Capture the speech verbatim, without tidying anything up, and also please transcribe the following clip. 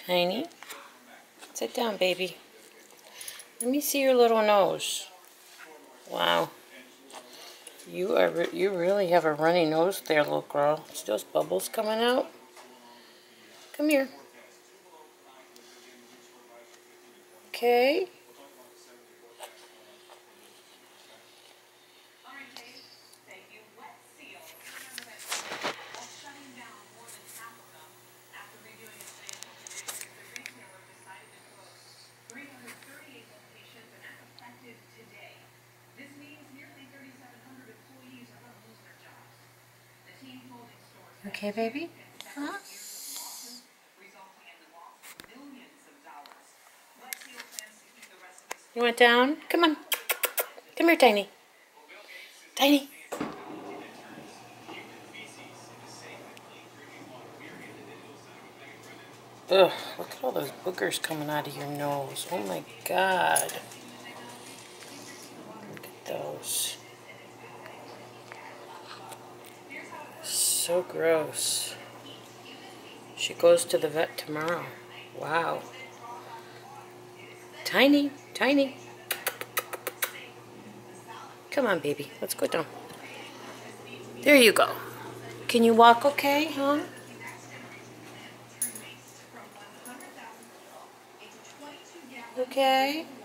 Tiny, sit down, baby. Let me see your little nose. Wow. You are re you really have a runny nose there, little girl. See those bubbles coming out? Come here. Okay. Okay, baby? Huh? You went down? Come on. Come here, Tiny. Tiny. Ugh, look at all those boogers coming out of your nose. Oh my God. Look at those. So gross. She goes to the vet tomorrow. Wow. Tiny, Tiny. Come on, baby. Let's go down. There you go. Can you walk okay, huh? Okay.